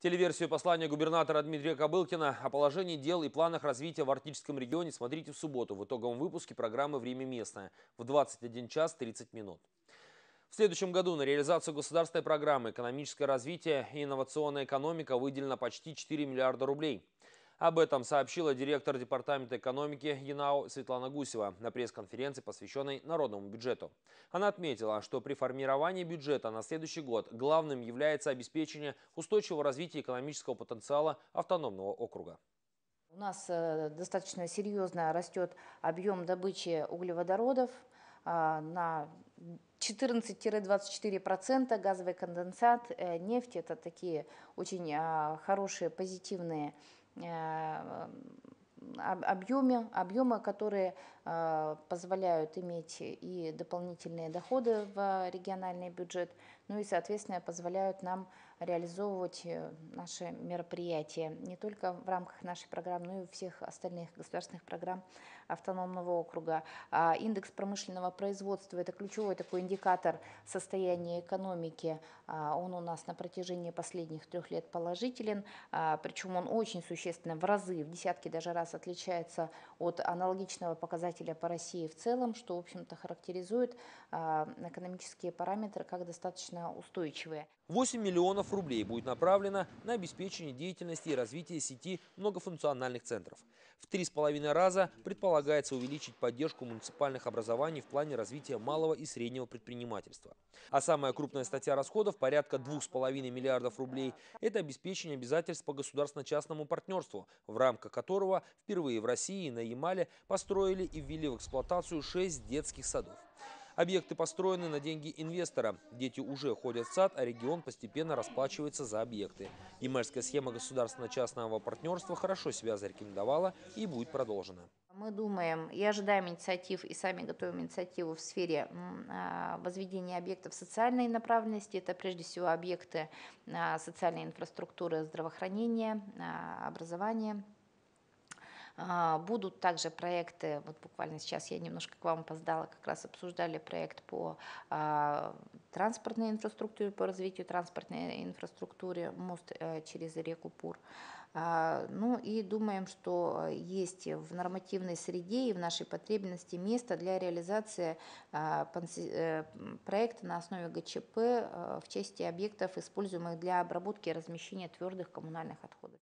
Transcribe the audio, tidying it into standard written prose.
Телеверсию послания губернатора Дмитрия Кобылкина о положении дел и планах развития в Арктическом регионе смотрите в субботу в итоговом выпуске программы «Время местное» в 21 час 30 минут. В следующем году на реализацию государственной программы «Экономическое развитие и инновационная экономика» выделено почти 4 миллиарда рублей. Об этом сообщила директор Департамента экономики ЯНАО Светлана Гусева на пресс-конференции, посвященной народному бюджету. Она отметила, что при формировании бюджета на следующий год главным является обеспечение устойчивого развития экономического потенциала автономного округа. У нас достаточно серьезно растет объем добычи углеводородов на 14-24%, газовый конденсат, нефть. Это такие очень хорошие, позитивные объемы, которые позволяют иметь и дополнительные доходы в региональный бюджет, ну и, соответственно, позволяют нам реализовывать наши мероприятия не только в рамках нашей программы, но и всех остальных государственных программ автономного округа. Индекс промышленного производства – это ключевой такой индикатор состояния экономики. Он у нас на протяжении последних 3 лет положителен, причем он очень существенно в разы, в десятки даже раз отличается от аналогичного показателя по России в целом, что, в общем-то, характеризует экономические параметры как достаточно устойчивые. 8 миллионов рублей будет направлено на обеспечение деятельности и развития сети многофункциональных центров. В 3,5 раза предполагается увеличить поддержку муниципальных образований в плане развития малого и среднего предпринимательства. А самая крупная статья расходов, порядка 2,5 миллиардов рублей, это обеспечение обязательств по государственно-частному партнерству, в рамках которого впервые в России на Ямале построили и ввели в эксплуатацию 6 детских садов. Объекты построены на деньги инвестора. Дети уже ходят в сад, а регион постепенно расплачивается за объекты. Ямальская схема государственно-частного партнерства хорошо себя зарекомендовала и будет продолжена. Мы думаем и ожидаем инициатив, и сами готовим инициативу в сфере возведения объектов социальной направленности. Это прежде всего объекты социальной инфраструктуры, здравоохранения, образования. Будут также проекты, вот буквально сейчас я немножко к вам опоздала, как раз обсуждали проект по транспортной инфраструктуре, по развитию транспортной инфраструктуры, мост через реку Пур. Ну и думаем, что есть в нормативной среде и в нашей потребности место для реализации проекта на основе ГЧП в части объектов, используемых для обработки и размещения твердых коммунальных отходов.